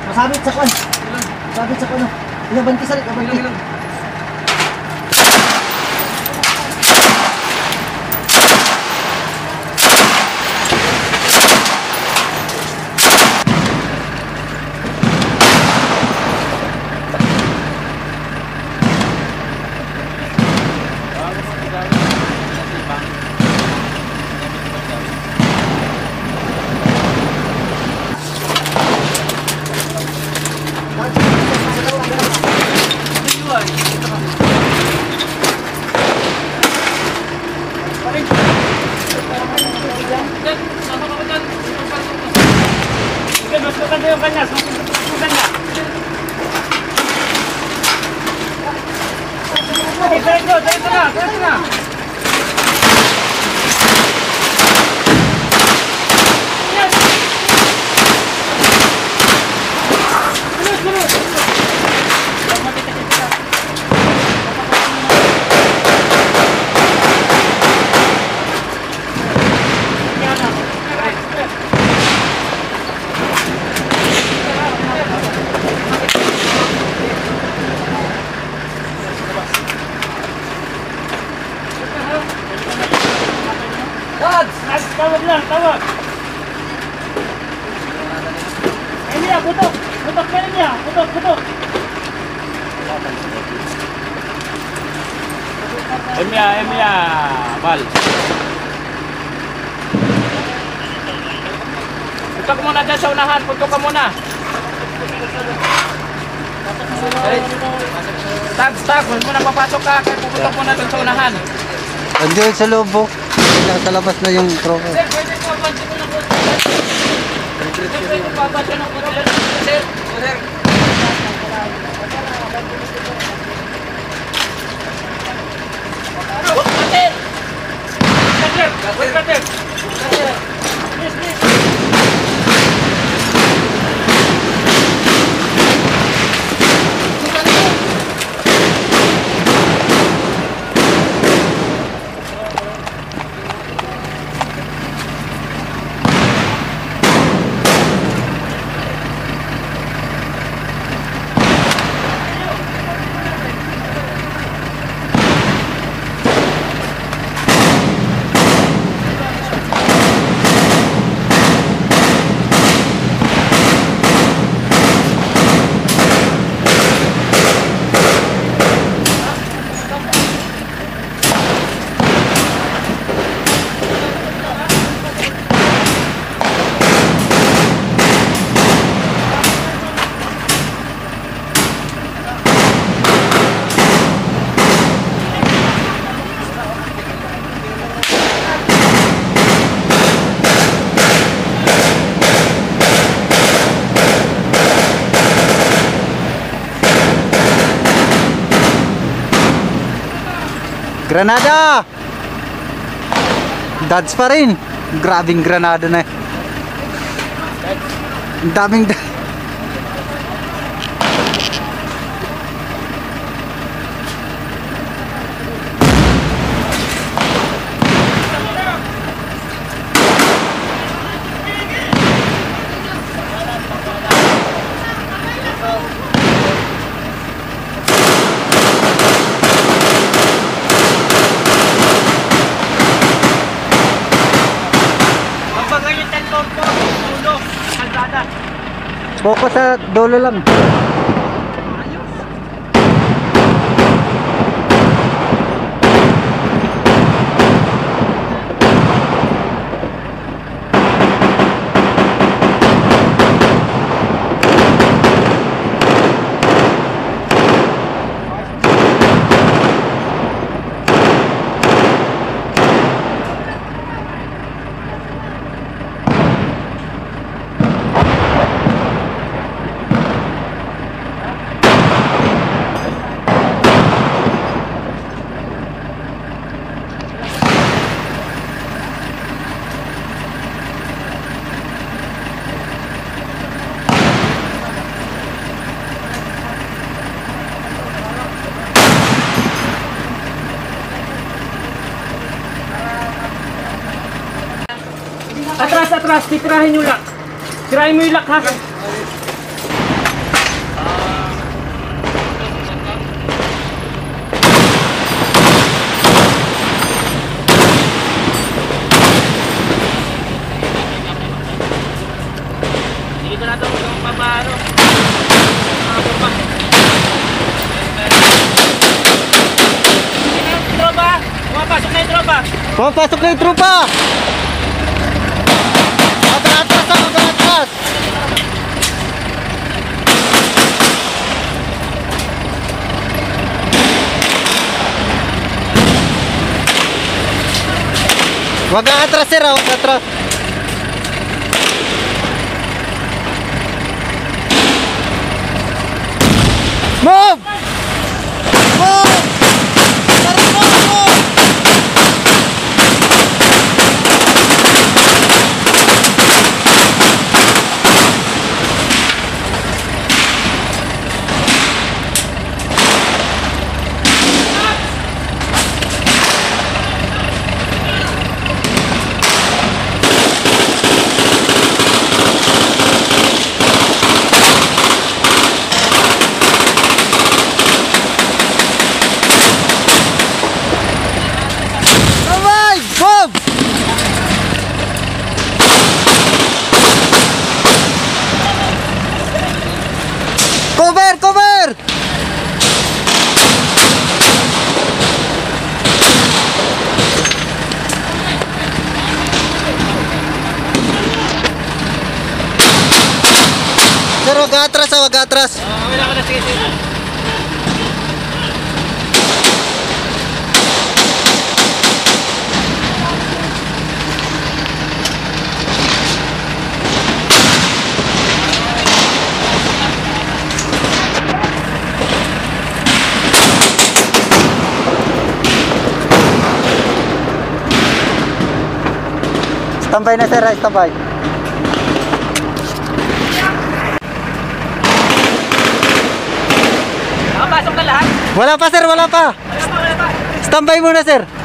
Masabit sa kwan. Masabit sa kwan. Ilabanti sa rin. Ilabanti. Masukkan yung kanya, masukkan niya. Dito na. Tawag lang, tawag. Emilia, putok. Putok ka niya. Putok. Emilia, bal. Putok muna dyan sa unahan. Putok ka muna. Tag. Huwag mo na papasok ka. Puputok muna dyan sa unahan. Andiyan sa loob po. Nasa labas na yung tropa. Sir, pwede po abansin mo ng putok. Sir, pwede po abansin ng putok. Sir. Granada! Dads pa rin. Grabing granada na. Ang daming focus sa dulo lang. Atras, titirahin yung lock. Tirahin mo yung lock, ha? sigurado ko kung paano. Mga tropa. Tropa! Pumapasok na yung tropa! Pumapasok na yung trupa! Atras ako, atras! Wag kang atras sir, wag kang atras. Move! Move! Tara, move! Cover! Cover! Sir, wag atras, wag atras. Wala ko na, sige, sige. Standby na sir, standby. Nakapasok na lahat? Wala pa sir, wala pa. Wala pa. Standby muna sir.